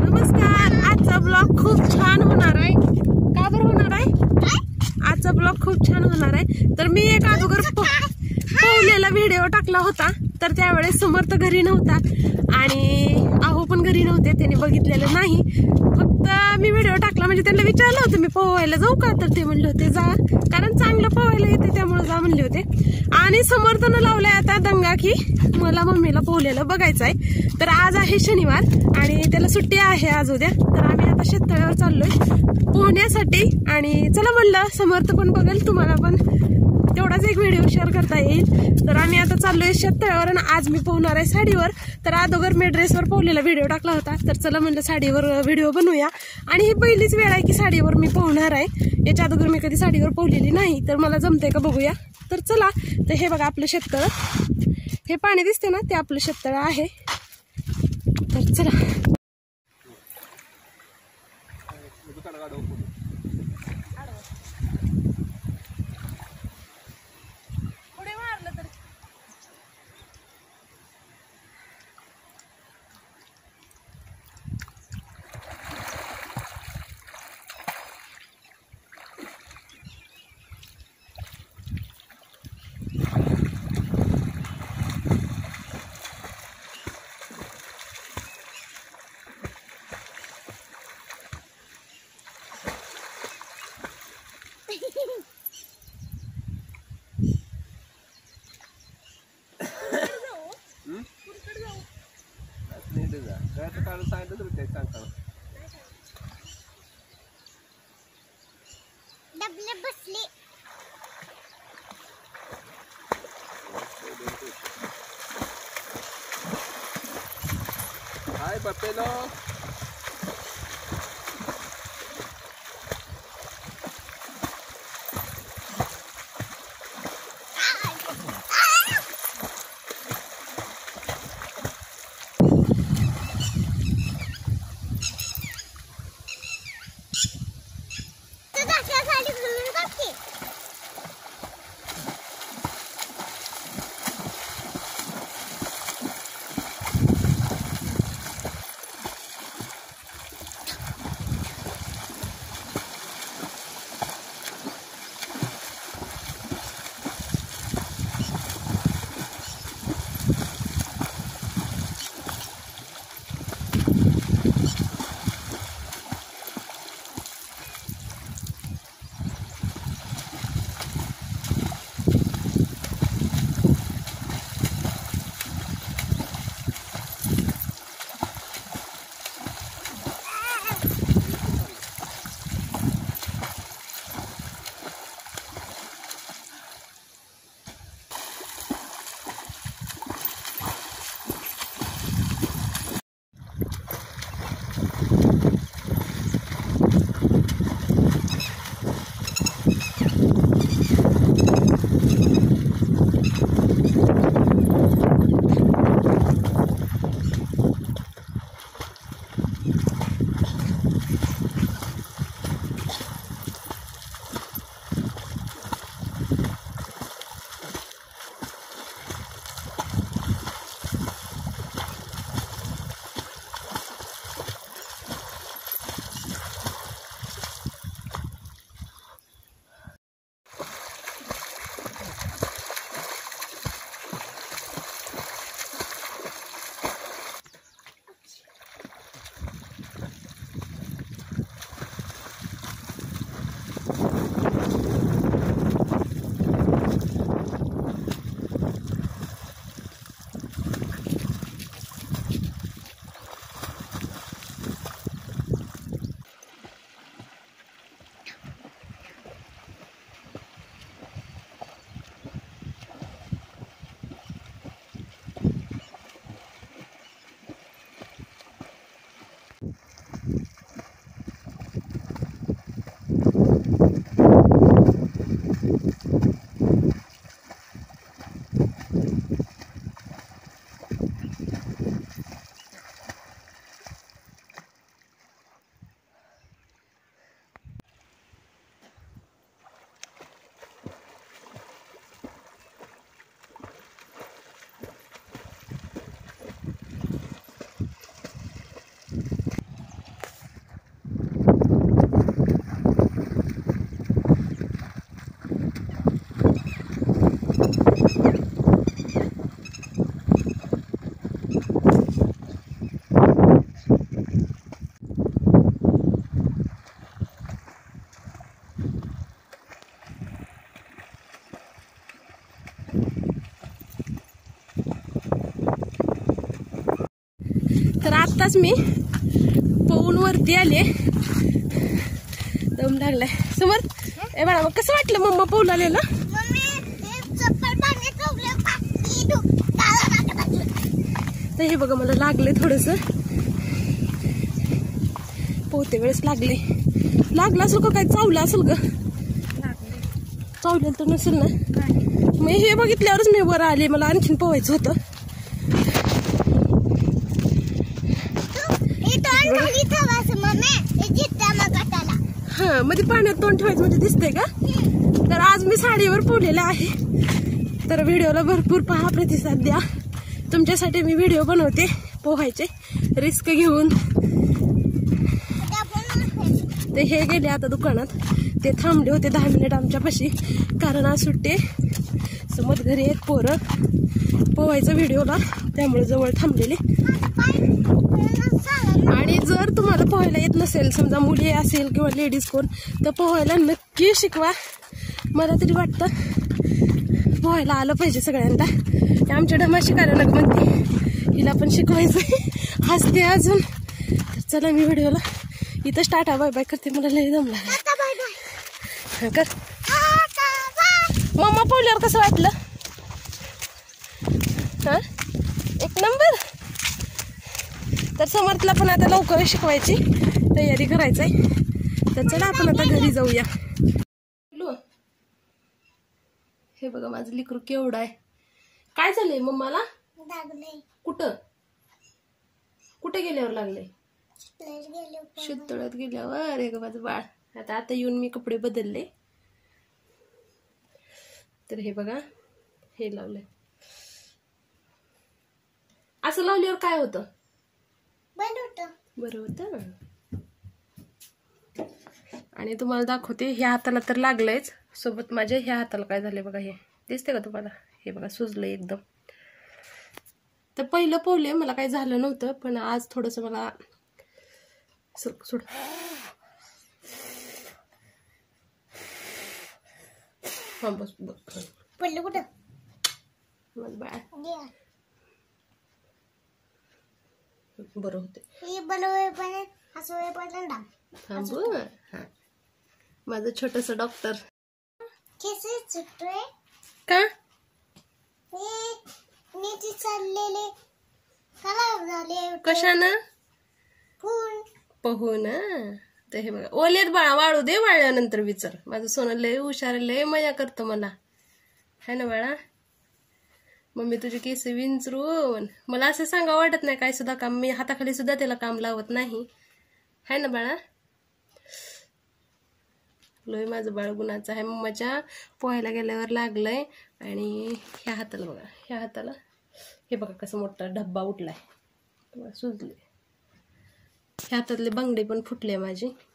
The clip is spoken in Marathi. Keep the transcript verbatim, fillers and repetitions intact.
नमस्कार. आजचा ब्लॉग खूप छान होणार आहे. का बरं होणार आहे? आजचा ब्लॉग खूप छान होणार आहे. तर मी एक अगोदर पोहलेला व्हिडिओ टाकला होता, तर त्यावेळेस समर्थ घरी नव्हता आणि आहो पण घरी नव्हते, त्यांनी बघितलेलं नाही. फक्त मी व्हिडिओ टाकला म्हणजे त्यांना विचारलं होतं मी पोहायला जाऊ का, तर ते म्हणले होते जा, कारण चांगलं पोहायला येते त्यामुळे जा म्हणले होते. आणि समर्थनं लावलाय आता दंगा की मला मम्मीला पोहलेलं बघायचं आहे. तर आज आहे शनिवार आणि त्याला सुट्टी आहे आज उद्या. तर आम्ही आता शेततळ्यावर चाललोय पोहण्यासाठी आणि चला म्हणलं समर्थ पण बघेल, तुम्हाला पण तेवढाच एक व्हिडिओ शेअर करता येईल. तर आम्ही आता चाललोय शेततळ्यावर आणि आज मी पोहणार आहे साडीवर. तर अगोदर मी ड्रेसवर पोहलेला व्हिडिओ टाकला होता, तर चला म्हणलं साडीवर व्हिडिओ बनवूया. आणि ही पहिलीच वेळ आहे की साडीवर मी पोहणार आहे. याच्या अगोदर मी कधी साडीवर पोहलेली नाही, तर मला जमतंय का बघूया. तर चला. तर हे बघा आपलं शेततळं, हे पाणी दिसते ना ते आपलं शेततळं आहे. तर चला. डबले बसले हाय बपेलो. मी पोहून वरती आले. दम लागलाय. समर ए बाळा मग कसं वाटलं मम्मा पोहून आलेलं? तर हे बघा मला लागले थोडस पोहते वेळेस लागले. लागलं असेल का काय चावलं असेल ग? चावलेलं तर नसेल ना. मी हे बघितल्यावरच मी वर आले. मला आणखीन पोहायचं होतं. हा मध्ये पाण्यात तोंड ठेवायचं म्हणजे दिसतंय का? तर आज मी साडीवर पोहलेले आहे. तर व्हिडिओला भरपूर पहा, प्रतिसाद द्या. तुमच्यासाठी मी व्हिडिओ बनवते पोहायचे रिस्क घेऊन. ते हे गेले आता दुकानात. ते थांबले होते दहा मिनिट आमच्यापाशी कारण आज सुट्टी. समोर घरी एक पोरं पोहायचं व्हिडिओला त्यामुळे जवळ थांबलेले. आणि जर तुम्हाला पोहायला येत नसेल, समजा मुली असेल किंवा लेडीज कोण, तर पोहायला नक्की शिकवा. मला तरी वाटतं पोहायला आलं पाहिजे सगळ्यांना. आमच्या डमा शिकायला लग म्हणते हिला पण शिकवायचं हसते अजून. तर चला मी व्हिडिओला इथं स्टार्ट बाय बाय करते. मला लय जमला कर. मम्मा पोहल्यावर कसं वाटलं? हा एक नंबर. तर समर्थला पण आता लवकर शिकवायची तयारी करायचंय. तर चला आपण आता घरी जाऊया. हे बघा माझं लिकरू केवढं आहे. काय झालंय मम्माला? कुठं कुठे गेल्यावर लागले? शेततळ्यात गेल्यावर. हे ग माझं बाळ. आता आता येऊन मी कपडे बदलले. तर हे बघा हे लावलंय. असं लावल्यावर काय होतं? बरं होतं. आणि तुम्हाला दाखवते. ह्या हाताला तर लागलंयच, सोबत माझ्या ह्या हाताला काय झालंय बघा. हे दिसते का तुम्हाला? हे बघा सुजलंय एकदम. तर पहिलं पोहले मला काही झालं नव्हतं, पण आज थोडस मला सोड हा बस बस पडलं कुठं माझं बाळ. बरं होते. हा माझं छोटस डॉक्टर का कशानं पोहून? तर हे बघा ओलेत बाळा, वाळू दे, वाळल्यानंतर विचार. माझं सोनं लय हुशार, लय मजा करतो मला, है ना बाळा? मम्मी तुझे केस विंचरून. मला असं सांगा वाटत नाही काय सुद्धा काम. मी हाताखाली सुद्धा त्याला काम लावत नाही, है ना बाळा? लोय माझं बाळ गुणाचं आहे. मम्माच्या पोहायला गेल्यावर लागलंय. आणि ह्या हाताला बघा, ह्या हाताला हे बघा कसं मोठा धब्बा उठलाय, सुजले. ह्या हातातले बांगडे पण फुटले माझी.